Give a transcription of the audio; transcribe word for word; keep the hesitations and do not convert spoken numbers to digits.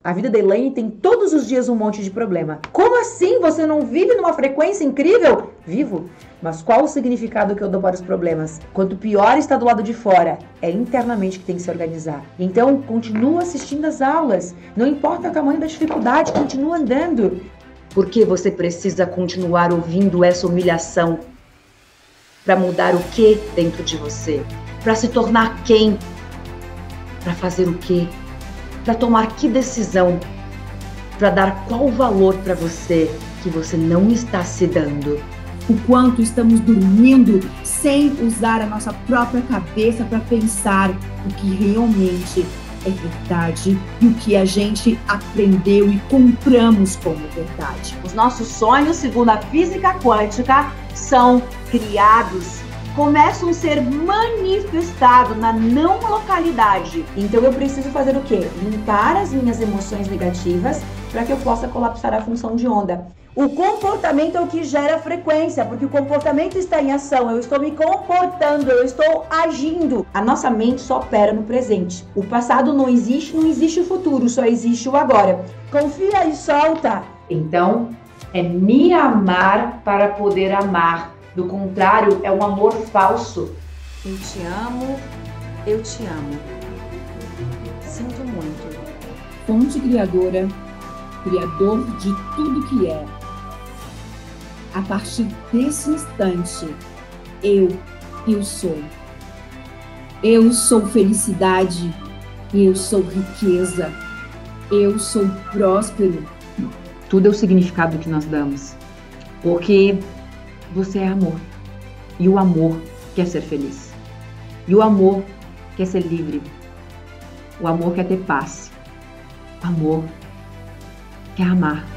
A vida da Elaine tem todos os dias um monte de problema. Como assim? Você não vive numa frequência incrível? Vivo. Mas qual o significado que eu dou para os problemas? Quanto pior está do lado de fora, é internamente que tem que se organizar. Então, continua assistindo às aulas. Não importa o tamanho da dificuldade, continua andando. Porque você precisa continuar ouvindo essa humilhação para mudar o que dentro de você? Para se tornar quem? Para fazer o quê? Para tomar que decisão? Para dar qual valor para você que você não está se dando? O quanto estamos dormindo sem usar a nossa própria cabeça para pensar o que realmente é verdade e o que a gente aprendeu e compramos como verdade. Os nossos sonhos, segundo a física quântica, são criados, começam a ser manifestados na não localidade. Então eu preciso fazer o quê? Limpar as minhas emoções negativas para que eu possa colapsar a função de onda. O comportamento é o que gera frequência, porque o comportamento está em ação, eu estou me comportando, eu estou agindo. A nossa mente só opera no presente. O passado não existe, não existe o futuro, só existe o agora. Confia e solta. Então, é me amar para poder amar. Do contrário, é um amor falso. Eu te amo, eu te amo. Sinto muito. Fonte criadora, criador de tudo que é. A partir desse instante, eu, eu sou. Eu sou felicidade, eu sou riqueza, eu sou próspero. Tudo é o significado que nós damos. Porque você é amor. E o amor quer ser feliz. E o amor quer ser livre. O amor quer ter paz. O amor quer amar.